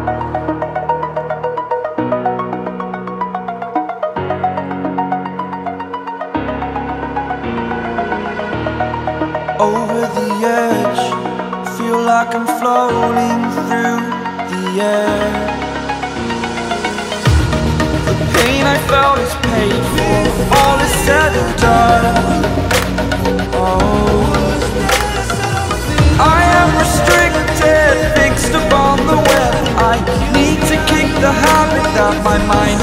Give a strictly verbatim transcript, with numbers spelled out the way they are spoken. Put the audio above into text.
Over the edge, feel like I'm floating through the air. The pain I felt is paid for, all is said and done. Oh, I am restricted, fixed upon the web. I need to kick the habit that my mind